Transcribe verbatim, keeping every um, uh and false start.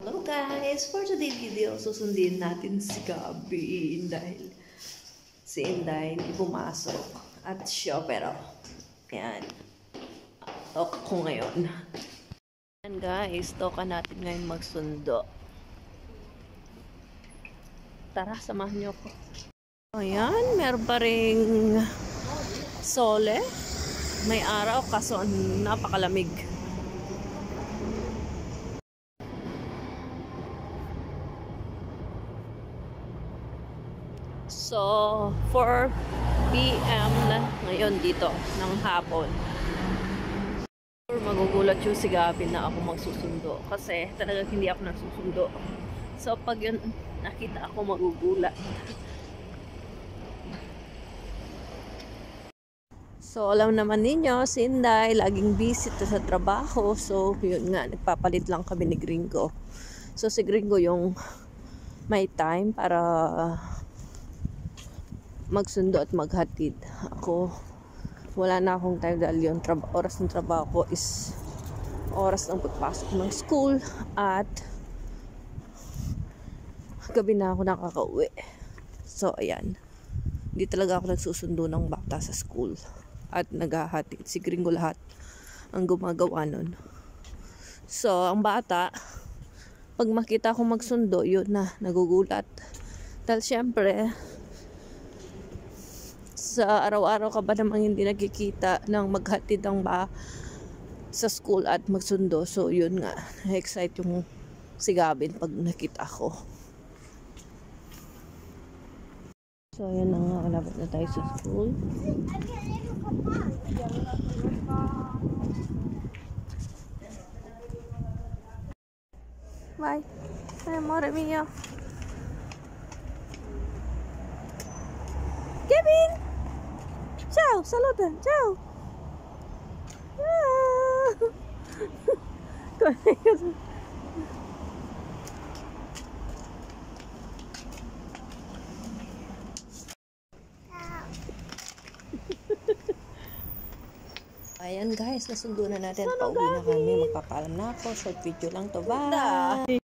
Hello guys! For today's video, susundin natin si Gabi dahil si Inday hindi pumasok at siya pero yan, talk ko ngayon. Yan guys, toka natin ngayon magsundo. Tara, samahan niyo ko. Ayan, meron pa ring sole. May araw kaso napakalamig. So, four p m na ngayon dito ng hapon. Magugulat yung si Gabi na ako magsusundo kasi talagang hindi ako nagsusundo. So, pag yun nakita ako magugulat. So, alam naman ninyo, si Inday laging busy sa trabaho. So, yun nga, nagpapalit lang kami ni Gringo. So, si Gringo yung may time para magsundo at maghatid. Ako, wala na akong time dahil yung oras ng trabaho ko is oras ng pagpasok ng school at gabi na ako nakakauwi. So, ayan. Hindi talaga ako nagsusundo ng bata sa school at naghahatid. Si Gringo lahat ang gumagawa nun. So, ang bata, pag makita ko magsundo, yun na, nagugulat. Dahil syempre, sa araw-araw ka ba namang hindi nakikita ng maghatid ng ba sa school at magsundo. So, yun nga. Na-excite yung si Gabin pag nakita ko. So, ayan na nga. Kalabot na tayo sa school. Bye. Ay, amore mio. Kevin! Ciao, saluta, ciao. Ah. Ayan guys, nasundo na natin. Pauwi na kami. Magpapaalam na ako. Short video lang to. Bye!